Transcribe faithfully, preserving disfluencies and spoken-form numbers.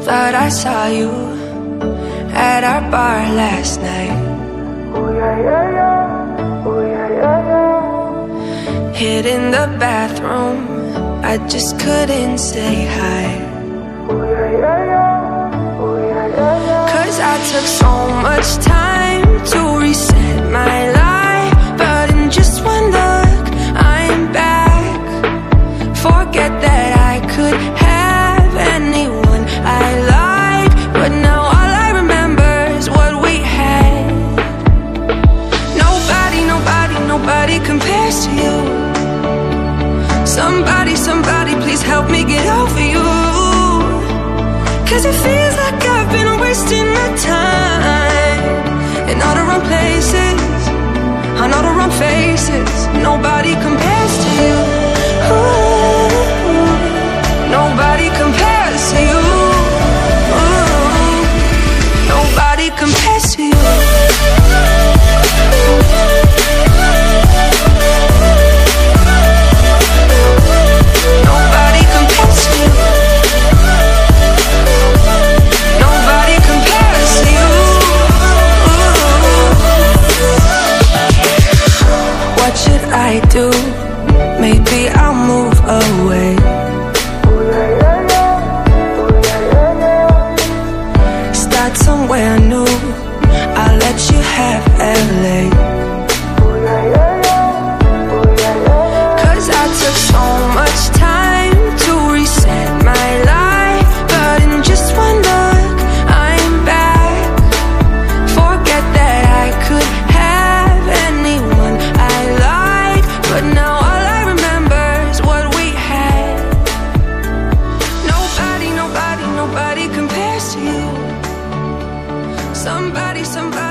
Thought I saw you at our bar last night. Ooh, yeah, yeah, yeah. Ooh, yeah, yeah, yeah. Hid in the bathroom, I just couldn't say hi. Ooh, yeah, yeah, yeah. Ooh, yeah, yeah, yeah. Cause I took so much time to reset my life, but in just one look, I'm back. Forget that I could have anyone I like, but now all I remember is what we had. Nobody, nobody, nobody compares to you. Somebody, somebody, please help me get over you. Cause it feels like I've been wasting my time in all the wrong places, on all the wrong faces. Nobody compares to you. Ooh, nobody compares to you. Ooh, nobody compares to you. Nobody compares to you. Nobody compares to you. What should I do? Maybe I'll move away. Ooh, yeah, yeah, yeah. Ooh, yeah, yeah, yeah. Start somewhere new. I'll let you have L A. Ooh, yeah, yeah, yeah. Ooh, yeah, yeah, yeah. Cause I took so much time to reset my life, but in just one look, I'm back. Forget that I could have anyone I like, but now all I remember is what we had. Nobody, nobody, nobody compares to you. Somebody, somebody